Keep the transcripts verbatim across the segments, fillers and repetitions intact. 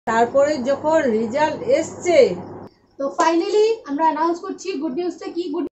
তারপরে যখন রেজাল্ট এসছে তো ফাইনালি আমরা অ্যানাউন্স করছি গুড নিউজটা কি। গুড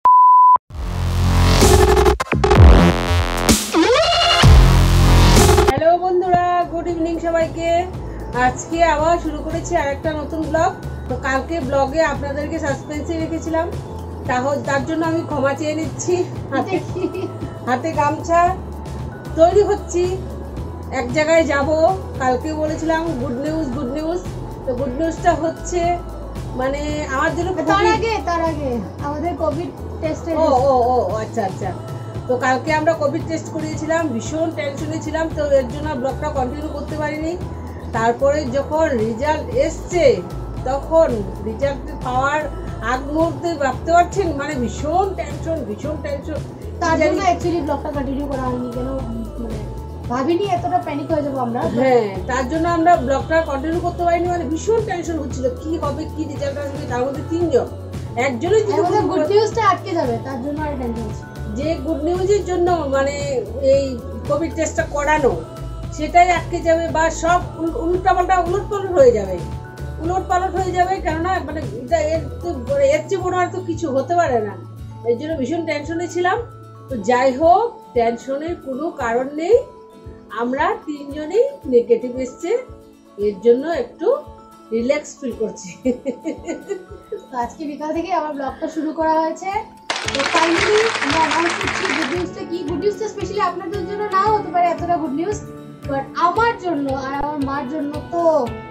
হ্যালো বন্ধুরা, গুড ইভিনিং সবাইকে। আজকে আবার শুরু করেছি আরেকটা নতুন ব্লগ। তো কালকে ব্লগে আপনাদেরকে সাসপেন্সে রেখেছিলাম, তাহলে তার জন্য আমি ক্ষমা চেয়ে নিচ্ছি। হাতে হাতে গামছা, তৈরি হচ্ছি, এক জায়গায় যাব। কালকে বলেছিলাম গুড নিউজ গুড নিউজ তো গুড নিউজটা হচ্ছে মানে আমার জন্য তার আগে তার আগে আমাদের কোভিড টেস্টে ও ও ও আচ্ছা আচ্ছা তো কালকে আমরা কোভিড টেস্ট করিয়েছিলাম, ভীষণ টেনশনে ছিলাম, তো এর জন্য ব্লগটা কন্টিনিউ করতে পারিনি। তারপরে যখন রেজাল্ট এসছে তখন রেজাল্ট পাওয়ার আগ মুহূর্তে ভাবতে পারছেন মানে ভীষণ টেনশন ভীষণ টেনশন তার জন্য অ্যাকচুয়ালি ব্লগটা কন্টিনিউ করা হয়নি, কেন মানে ভাবিনি এতটা প্যানিক হয়ে যাবো আমরা। হ্যাঁ, তার জন্য আমরা ব্লগটা কন্টিনিউ করতে পারিনি, মানে ভীষণ টেনশন হচ্ছিল কি হবে কি রেজাল্ট আসবে। তার মধ্যে তিনজন, একজনই যদি গুড নিউজটা আটকে যাবে তার জন্য আর টেনশন হচ্ছে, যে গুড নিউজের জন্য মানে এই কোভিড টেস্টটা করানো সেটাই আটকে যাবে বা সব উল্টাপাল্টা উলট পালট হয়ে যাবে উলট পালট হয়ে যাবে কেননা মানে এর তো এর চেয়ে বড় আর তো কিছু হতে পারে না। এর জন্য ভীষণ টেনশনে ছিলাম। তো যাই হোক, টেনশনের কোনো কারণ নেই, আমরা তিনজনেই নেগেটিভ এসছে, এর জন্য একটু রিল্যাক্স ফিল করছি। তো আজকে বিকাল থেকে আমার ব্লগটা শুরু করা হয়েছে। তো ফাইনালি আমরা অ্যানাউন্স করছি গুড নিউজটা কি। গুড নিউজটা স্পেশালি আপনাদের জন্য নাও হতে পারে এতটা গুড নিউজ, বাট আমার জন্য আর আমার মার জন্য তো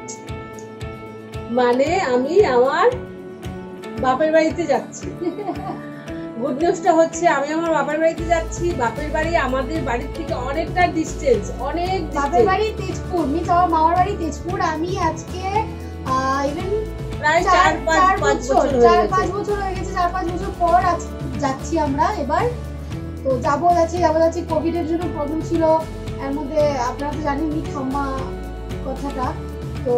মানে আমি আমার বাপের বাড়িতে যাচ্ছি। গুড নিউজটা হচ্ছে আমি আমার বাপের বাড়িতে যাচ্ছি। বাপের বাড়ি আমাদের বাড়ির থেকে অনেকটা ডিস্টেন্স, অনেক বাপের বাড়ি তেজপুর, মিন্স আমার মামার বাড়ি তেজপুর। আমি আজকে ইভেন প্রায় চার পাঁচ বছর চার পাঁচ বছর হয়ে গেছে, চার পাঁচ বছর পর যাচ্ছি আমরা এবার। তো যাবো যাচ্ছি যাবো যাচ্ছি কোভিড এর জন্য প্রবলেম ছিল, এর মধ্যে আপনারা তো জানেনই ঠাম্মা কথাটা, তো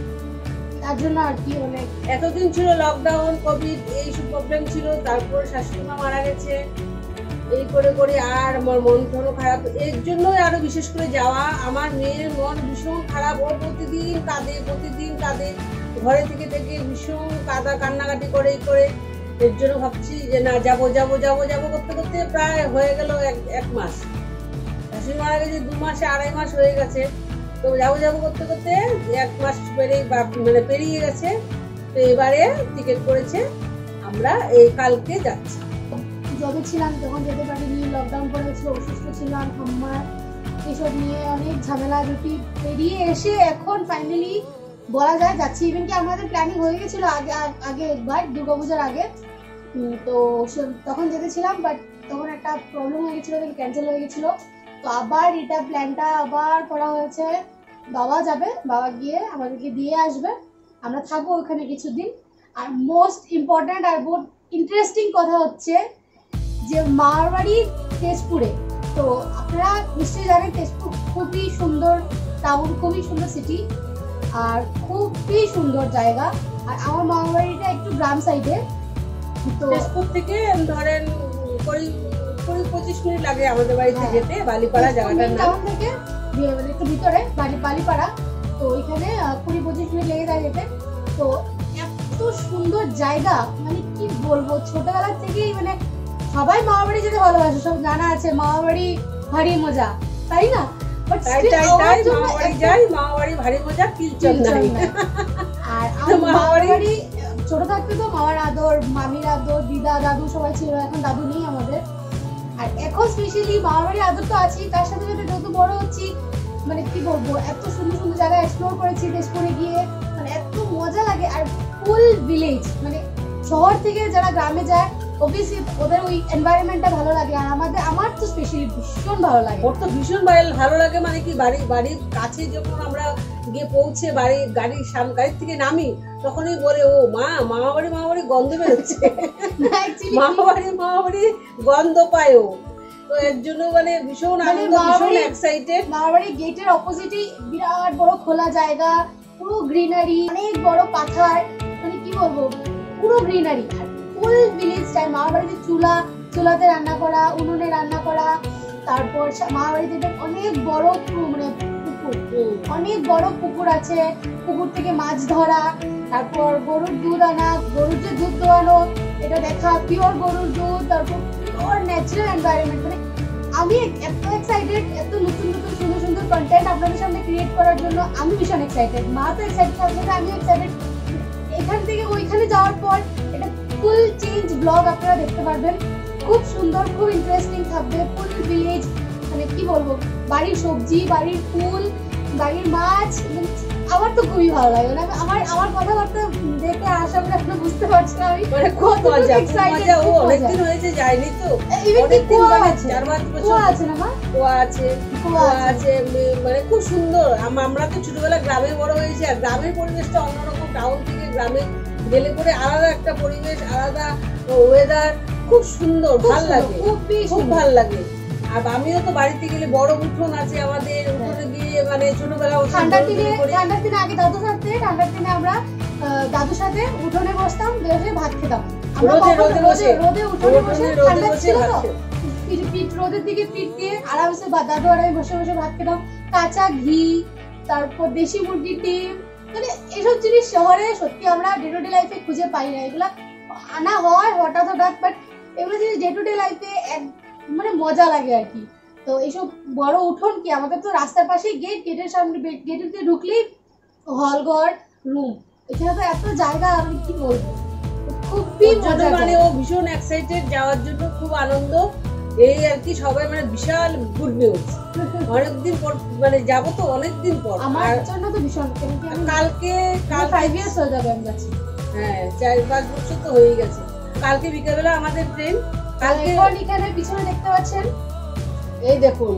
তার জন্য আর কি অনেক এতদিন ছিল লকডাউন কোভিড এইসব প্রবলেম ছিল। তারপর শাশুড়ি মা মারা গেছে, এই করে করে আর আমার মন টন খারাপ, এর জন্যই আরো বিশেষ করে যাওয়া। আমার মেয়ের মন ভীষণ খারাপ, ও প্রতিদিন কাঁদে প্রতিদিন কাঁদে ঘরে থেকে থেকে ভীষণ কাঁদা কান্নাকাটি করে এই করে। এর জন্য ভাবছি যে না যাবো যাবো যাবো যাবো করতে করতে প্রায় হয়ে গেল এক এক মাস। শাশুড়ি মারা গেছে দু মাসে আড়াই মাস হয়ে গেছে। তো যাবো যাবো করতে করতে এক মাস পেরিয়ে মানে পেরিয়ে গেছে। তো এবারে টিকিট করেছে, আমরা এই কালকে যাচ্ছি। জবে ছিলাম তখন যেতে পারিনি, লকডাউন পড়েছিল, অসুস্থ ছিলাম, ঠাম্মার এসব নিয়ে অনেক ঝামেলা রুটি পেরিয়ে এসে এখন ফাইনালি বলা যায় যাচ্ছি। ইভেন কি আমাদের প্ল্যানিং হয়ে গেছিল আগে আগে একবার দুর্গাপূজার আগে, তো তখন যেতেছিলাম, বাট তখন একটা প্রবলেম হয়ে গেছিলো, ক্যান্সেল হয়ে গেছিলো। তো আবার এটা প্ল্যানটা আবার করা হয়েছে, বাবা যাবে, বাবা গিয়ে আমাদেরকে দিয়ে আসবে, আমরা থাকবো ওখানে কিছুদিন। আর মোস্ট ইম্পর্ট্যান্ট আর বহুত ইন্টারেস্টিং কথা হচ্ছে যে মার বাড়ি তেজপুরে। তো আপনারা নিশ্চয়ই জানেন তেজপুর খুবই সুন্দর টাউন, খুবই সুন্দর সিটি আর খুবই সুন্দর জায়গা। আর আমার মামার বাড়িটা একটু গ্রাম সাইডে, তো তেজপুর থেকে ধরেন কুড়ি কুড়ি পঁচিশ মিনিট লাগে আমাদের বাড়িতে যেতে। বালিপাড়া জায়গাটার নাম থেকে একটু ভিতরে বালিপাড়া, তো ওইখানে কুড়ি পঁচিশ মিনিট লেগে যায় যেতে। তো এত সুন্দর জায়গা মানে কি বলবো, ছোটবেলা থেকেই মানে সবাই মামা বাড়ি যেতে ভালোবাসে, সব জানা আছে মামা বাড়ি ভারী মজা, তাই না? আর মামা বাড়ি ছোট থাকতে তো মামার আদর, মামির আদর, দিদা দাদু সবাই ছিল, এখন দাদু নেই আমাদের। আর এখন স্পেশালি মামার বাড়ির আদর তো আছেই, তার সাথে সাথে যত বড় হচ্ছি মানে কি বলবো, এত সুন্দর সুন্দর জায়গা এক্সপ্লোর করেছি তেজপুরে গিয়ে, মানে এত মজা লাগে। আর ফুল ভিলেজ, মানে শহর থেকে যারা গ্রামে যায় অবভিয়াসলি ওদের ওই এনভায়রনমেন্টটা ভালো লাগে, আর আমাদের আমার তো স্পেশালি ভীষণ ভালো লাগে। ওর তো ভীষণ ভালো লাগে, মানে কি বাড়ি বাড়ির কাছে যখন আমরা গিয়ে পৌঁছে বাড়ি গাড়ির সামনে গাড়ি থেকে নামি তখনই বলে ও মা মামা বাড়ি মামা বাড়ি গন্ধ বেরোচ্ছে, মামা বাড়ি মামা বাড়ি গন্ধ পায় ও। তো এর জন্য মানে ভীষণ আনন্দ, ভীষণ এক্সাইটেড। মামা বাড়ির গেটের অপোজিটে বিরাট বড় খোলা জায়গা, পুরো গ্রিনারি, অনেক বড় পাথর, মানে কি বলবো পুরো গ্রিনারি। ফুল ভিলেজ স্টাইল। মামা বাড়িতে চুলা, চুলাতে রান্না করা, উনুনে রান্না করা, তারপর মামা বাড়িতে অনেক বড় মানে পুকুর, পুকুর, অনেক বড় পুকুর আছে, পুকুর থেকে মাছ ধরা, তারপর গরুর দুধ আনা, গরুর যে দুধ দোয়ানো এটা দেখা, পিওর গরুর দুধ, তারপর পিওর ন্যাচারাল এনভায়রনমেন্ট। মানে আমি এত এক্সাইটেড, এত নতুন নতুন সুন্দর সুন্দর কন্টেন্ট আপনাদের সামনে ক্রিয়েট করার জন্য আমি ভীষণ এক্সাইটেড। মা তো এক্সাইটেড, তার সাথে আমি এক্সাইটেড। এখান থেকে ওইখানে যাওয়ার পর এটা ফুল চেঞ্জ ব্লগ আপনারা দেখতে পারবেন, খুব সুন্দর, খুব ইন্টারেস্টিং থাকবে। ফুল ভিলেজ, মানে কি বলবো, বাড়ির সবজি, বাড়ির ফুল, বাড়ির মাছ, আমার তো খুবই ভালো লাগে। মানে আমার আমার কথাবার্তা দেখে আশা করি আপনারা বুঝতে পারছেন আমি মানে খুব মজা, খুব মজা। ও অনেকদিন হয়েছে যাইনি তো, অনেকদিন আছে, চার পাঁচ বছর কুয়া আছে না মা, কুয়া আছে, কুয়া আছে, মানে খুব সুন্দর। আমরা তো ছোটবেলা গ্রামে বড় হয়েছি, আর গ্রামের পরিবেশটা অন্যরকম। টাউন থেকে গ্রামে গেলে পরে আলাদা একটা পরিবেশ, আলাদা ওয়েদার, খুব সুন্দর, ভালো লাগে, খুব ভালো লাগে। আর আমিও তো বাড়িতে গেলে বড় উঠোন আছে আমাদের, উঠোনে গিয়ে মানে ছোটবেলা ঠান্ডার দিনে, ঠান্ডার দিনে আগে দাদু থাকতে, ঠান্ডার দিনে আমরা দাদুর সাথে উঠোনে বসতাম, বসে ভাত খেতাম। রোদে রোদে বসে, রোদে উঠোনে বসে, ঠান্ডা ছিল তো, পিঠ রোদের দিকে পিঠ দিয়ে আরামসে দাদু আর আমি বসে বসে ভাত খেতাম। কাঁচা ঘি, তারপর দেশি মুরগির ডিম, মানে এসব জিনিস শহরে সত্যি আমরা ডে টু ডে লাইফে খুঁজে পাই না। এগুলা আনা হয় হঠাৎ হঠাৎ, বাট এগুলো জিনিস ডে টু ডে লাইফে মানে মজা লাগে আর কি। তো এইসব বড় উঠোন কি, আমাদের তো রাস্তার পাশে গেট, গেটের সামনে গেটের দিয়ে ঢুকলেই হল ঘর, রুম, এখানে তো এত জায়গা, আমি কি বলবো, খুবই মজা। মানে ও ভীষণ এক্সাইটেড যাওয়ার জন্য, খুব আনন্দ। এই আর কি, সবাই মানে বিশাল গুড নিউজ। অনেকদিন পর মানে যাবো তো, অনেকদিন পর আমার জন্য তো ভীষণ। কালকে কাল ফাইভ ইয়ার্স হয়ে যাবে আমি যাচ্ছি। হ্যাঁ, চার পাঁচ বছর তো হয়ে গেছে। কালকে বিকেলবেলা আমাদের ট্রেন। কালকে এখানে পিছনে দেখতে পাচ্ছেন, এই দেখুন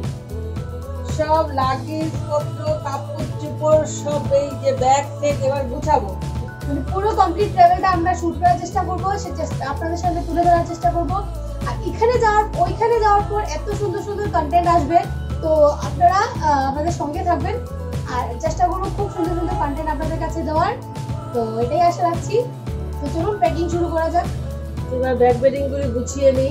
সব লাগেজ পত্র, কাপড় চোপড় সব, এই যে ব্যাগ থেকে এবার গুছাবো। মানে পুরো কমপ্লিট ট্রাভেলটা আমরা শুট করার চেষ্টা করবো, সে চেষ্টা আপনাদের সামনে তুলে ধরার চেষ্টা করবো। আর এখানে যাওয়ার, ওইখানে যাওয়ার পর এত সুন্দর সুন্দর কন্টেন্ট আসবে, তো আপনারা আমাদের সঙ্গে থাকবেন আর চেষ্টা করবো খুব সুন্দর সুন্দর কন্টেন্ট আপনাদের কাছে দেওয়ার। তো এটাই আশা রাখছি। তো চলুন প্যাকিং শুরু করা যাক। এবার ব্যাগ প্যাকিং গুলি গুছিয়ে নিই।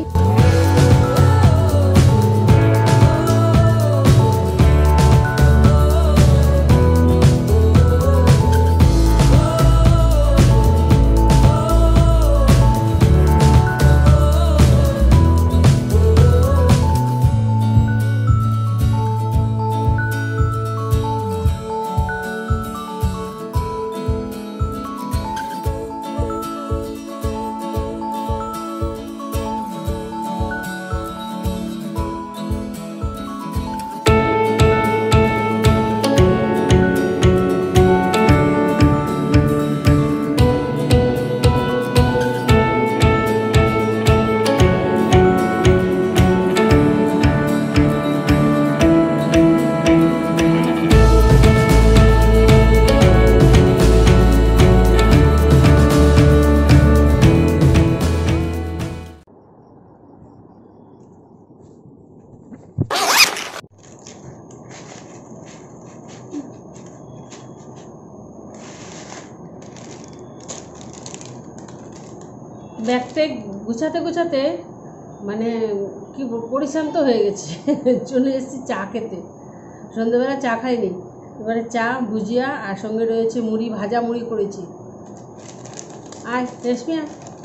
ব্যাগ ট্যাগ গুছাতে গুছাতে মানে কি পরিশ্রান্ত হয়ে গেছে। চলে এসেছি চা খেতে, সন্ধ্যেবেলা চা খাইনি, এবারে চা, ভুজিয়া, আর সঙ্গে রয়েছে মুড়ি, ভাজা মুড়ি করেছি। আয় রেশমি,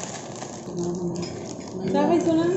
চা খাইছো না?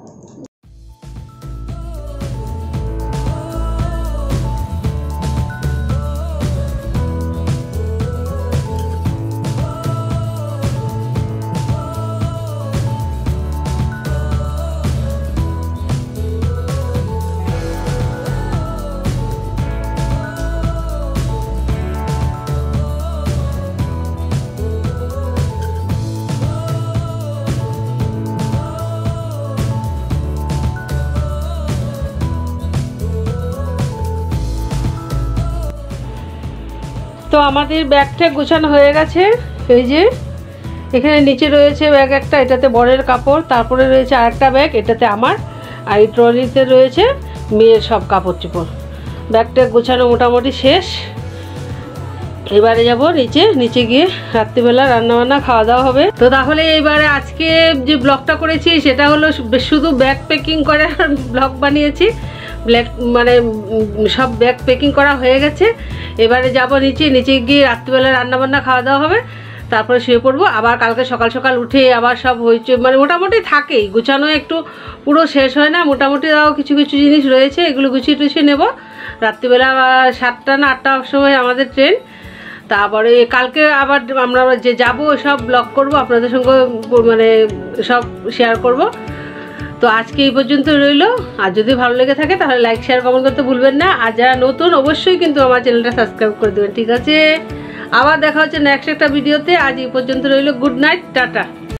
তো আমাদের ব্যাগটা গোছানো হয়ে গেছে। এই যে এখানে নিচে রয়েছে ব্যাগ একটা, এটাতে বরের কাপড়, তারপরে রয়েছে আরেকটা ব্যাগ, এটাতে আমার, আর এই ট্রলিতে রয়েছে মেয়ের সব কাপড় চোপড়। ব্যাগটা গোছানো মোটামুটি শেষ। এবারে যাব নিচে, নিচে গিয়ে রাত্রিবেলা রান্নাবান্না খাওয়া দাওয়া হবে। তো তাহলে এইবারে আজকে যে ব্লগটা করেছি সেটা হলো শুধু ব্যাগ প্যাকিং করার ব্লগ বানিয়েছি। ব্ল্যাক মানে সব ব্যাগ প্যাকিং করা হয়ে গেছে। এবারে যাব নিচে, নিচে গিয়ে রাত্রিবেলা রান্নাবান্না খাওয়া দাওয়া হবে, তারপরে শুয়ে পড়বো। আবার কালকে সকাল সকাল উঠে আবার সব হয়েছে, মানে মোটামুটি থাকেই গুছানো, একটু পুরো শেষ হয় না, মোটামুটি তাও কিছু কিছু জিনিস রয়েছে, এগুলো গুছিয়ে টুছিয়ে নেবো। রাত্রিবেলা সাতটা না আটটার সময় আমাদের ট্রেন। তারপরে কালকে আবার আমরা যে যাবো সব ব্লগ করব, আপনাদের সঙ্গে মানে সব শেয়ার করব। তো আজকে এই পর্যন্ত রইলো। আর যদি ভালো লেগে থাকে তাহলে লাইক শেয়ার কমেন্ট করতে ভুলবেন না। আর যারা নতুন অবশ্যই কিন্তু আমার চ্যানেলটা সাবস্ক্রাইব করে দেবেন, ঠিক আছে? আবার দেখা হচ্ছে নেক্সট একটা ভিডিওতে। আজ এই পর্যন্ত রইলো। Good night, tata.